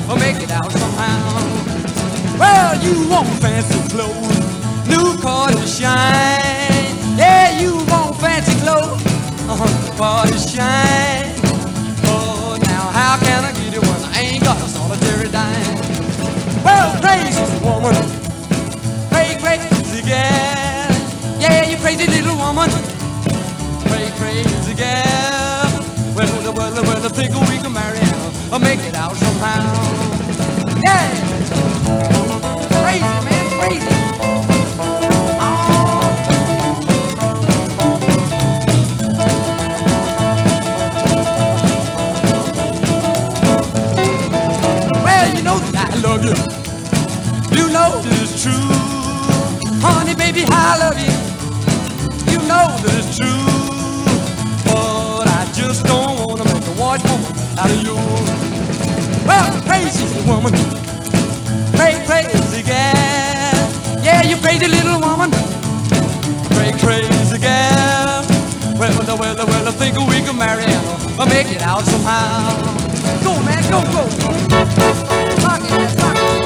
make it out somehow. Well, you want fancy clothes, new car to shine. Yeah, you want fancy clothes, car to shine. Oh, now how can I get you when I ain't got a solitary dime? Well, crazy woman, crazy gal. Yeah, you crazy little woman, crazy gal. Well, I think we can marry or make it out somehow. Yeah, crazy man, crazy. Oh. Well, you know that I love you. You know that it's true, honey, baby, I love you. You know that it's true, but I just don't wanna make a white woman out of you. Well, crazy woman, crazy gal. Yeah, you crazy little woman, crazy gal. Well, I think we can marry or make it out somehow. Go, man, go. Rock it, let's rock it.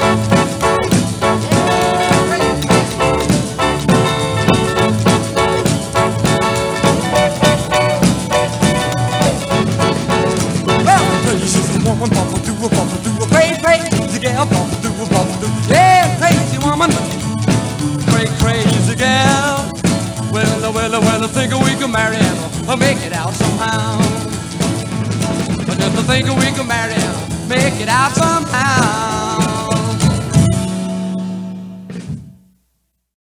Bump-a-doo, crazy gal, bump-a-doo, yeah, crazy woman, crazy gal. Well, I think we can marry or make it out somehow. But just think we can marry or make it out somehow.